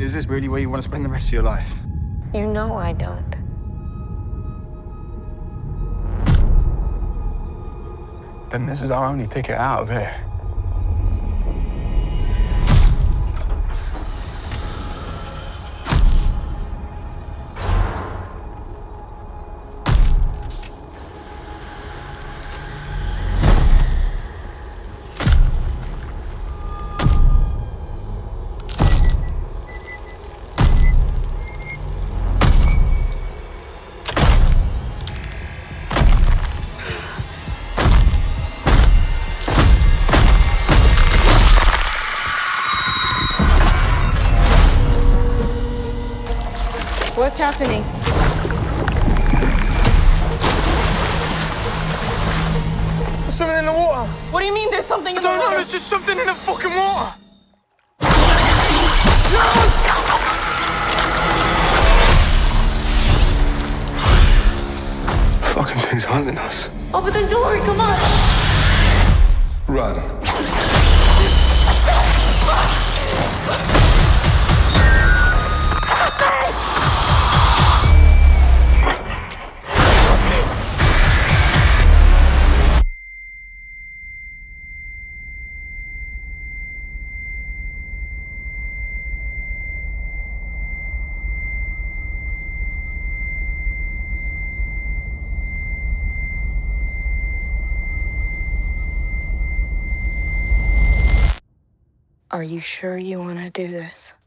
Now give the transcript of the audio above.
Is this really where you want to spend the rest of your life? You know I don't. Then this is our only ticket out of here. What's happening? There's something in the water. What do you mean there's something in the water? I don't know, there's just something in the fucking water. Fucking thing's hunting us. Open the door, come on. Run. Are you sure you want to do this?